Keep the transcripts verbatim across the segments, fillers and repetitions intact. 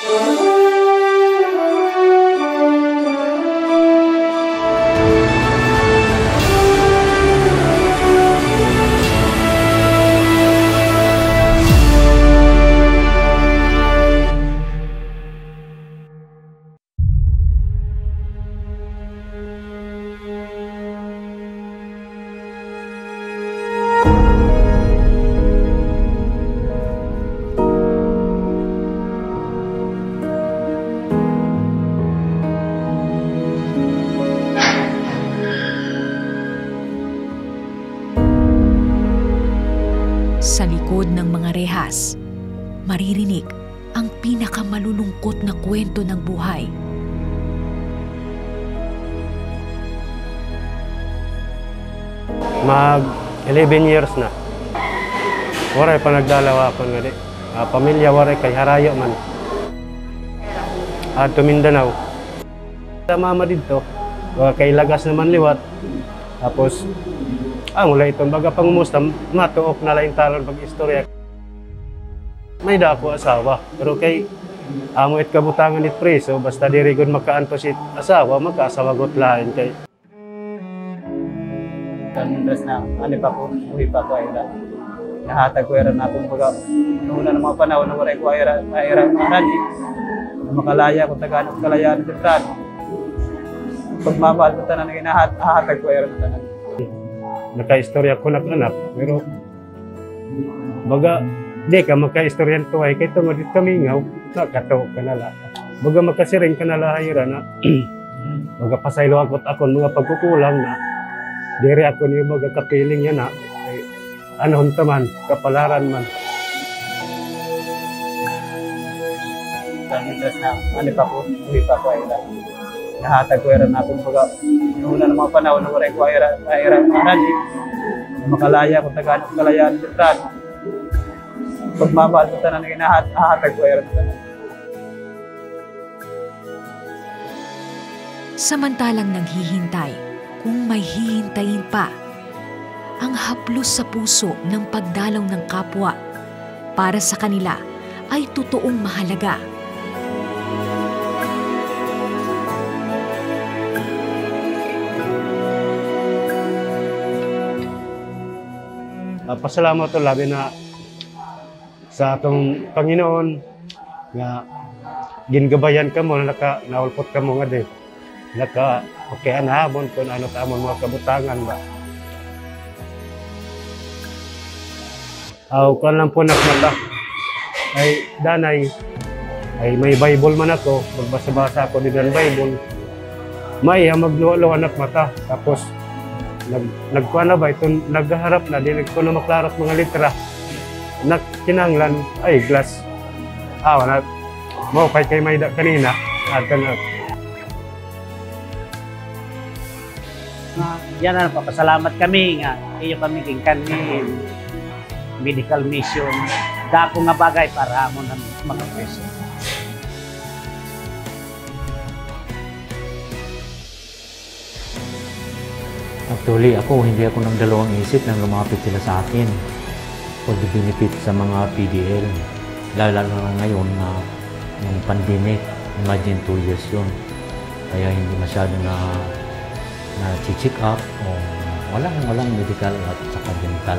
Sa likod ng mga rehas, maririnig ang pinakamalulungkot na kwento ng buhay. Mag eleven years na. Waray pa nagdalawa ko nga di. Uh, pamilya waray kay harayo man. At uh, Mindanao. Sa mama dito, uh, kay lagas naman liwat. Tapos, ah, mula itong baga pangumusta, matuok na lang talon pag-istorya. May dako asawa, pero kay amo it kabutangan it preso, basta dirigod makaanto si asawa, magkaasawagot lain kay. Kanindras na, ano pa po, uwi pa ko ayra. Nahatag ko ayra na itong baga, noon na ng mga panahon na waray ko ayra, ayra marani. Makalaya ko tagaan at kalayaan sa trano. Pagmamahal ko tanan, nahatag ko ayra na tanan. Naka-istorya ko nag-anak, pero baga, di ka magka-istoryan tuway, kay tungod dito kamingaw, nakataw ka na lang. Baga makasiring ka na lahayra na, baga pasaylo ako't akon mga pagkukulang na, diri ako niyo baga kapiling yan na, ay anong taman, kapalaran man. Kanindras na, ano pa po, uwi pa ko ayra. Nahatag ko ayra na itong baga, noon na ng mga panahon na waray ko ayra, ayra marani. Makalaya ko tagaan at kalayaan sa trano. Pagmamahal ko tanan, nahatag ko ayra na tanan. Samantalang naghihintay, kung may hihintayin pa, ang haplos sa puso ng pagdalaw ng kapwa para sa kanila ay totoong mahalaga. Uh, pasalamat to labi na sa atong Panginoon nga gingabayan ka mo, naka naulpot ka mo nga di. Naka okay anhabon kung ano tamon mga kabutangan ba. Aw kan lang po nakmata. Ay danay ay may Bible man ako, magbasa-basa ako din ng Bible. May magluwa-luwa nakmata tapos nag nagkuana ba ito nagharap na di ko na maklarat mga litra nagkinanglan ay glass awa na mo kay kay may da kanina at na uh, yan na papasalamat kami nga iyo kami king kanin medical mission dako nga bagay para mo nang makapreso. Actually, ako, hindi ako nang dalawang isip nang lumapit sila sa akin for the benefit sa mga P D L. Lalo na ngayon na yung pandemic, imagine two years yun. Kaya hindi masyado na na-check up o walang, walang medical at saka dental.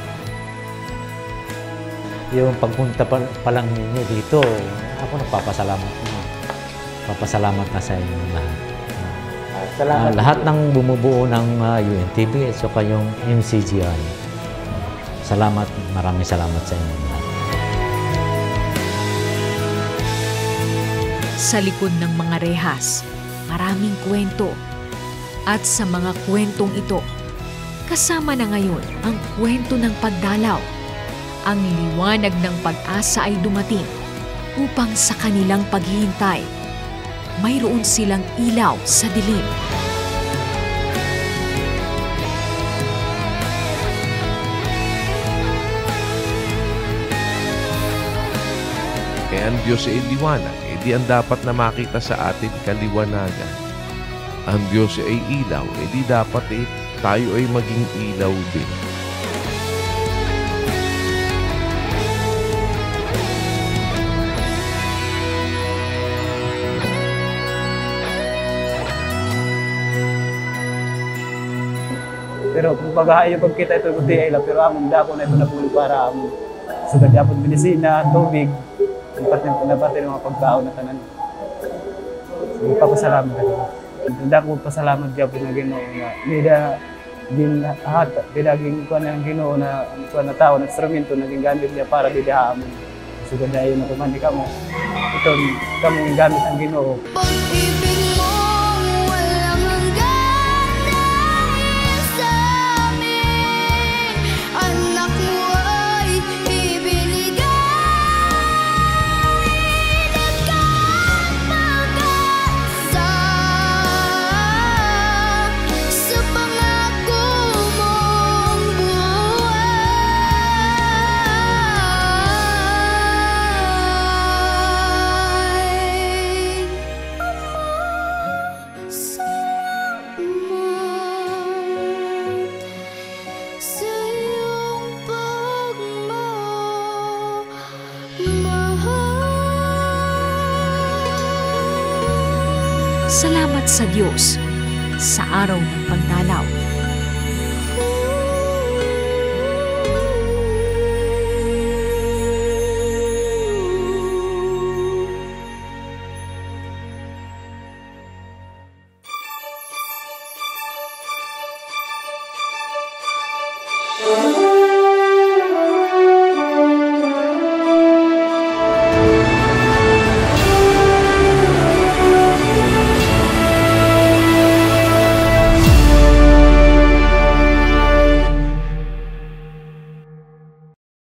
Yung pagpunta pa, pa lang ninyo dito, ako nagpapasalamat na. Papasalamat na sa inyo lahat. Uh, lahat ng bumubuo ng uh, U N T V at saka yung M C G I. Salamat, maraming salamat sa inyo lahat. Sa likod ng mga rehas, maraming kwento. At sa mga kwentong ito, kasama na ngayon ang kwento ng pagdalaw. Ang liwanag ng pag-asa ay dumating upang sa kanilang paghihintay, mayroon silang ilaw sa dilim. Kaya ang Diyos ay liwanag, eh di ang dapat na makita sa atin kaliwanagan. Ang Diyos ay ilaw, eh di dapat eh tayo ay maging ilaw din. pag yung pagkita ito kundi ay pero among dako na ito na puli para among sugad yapon binisina, tubig, dapat yung dapat yung mga pagkaon na tanan. So, papasalamat ako. Hindi ko pasalamat gyapon nga Ginoo nga nida din hat didaging kuan ng Ginoo na kuan na tao na instrumento naging gamit niya para didahamon. Sugad na yun na kumandi ka mo. Ito kamong gamit ang Ginoo. Pag-ibig mo walang hanggan dahil sa amin, anak mo ay ibinigay at pag-asa sa pangako mong buhay. Sa iyong pagmamahal. Salamat sa Diyos sa araw ng pagdalaw.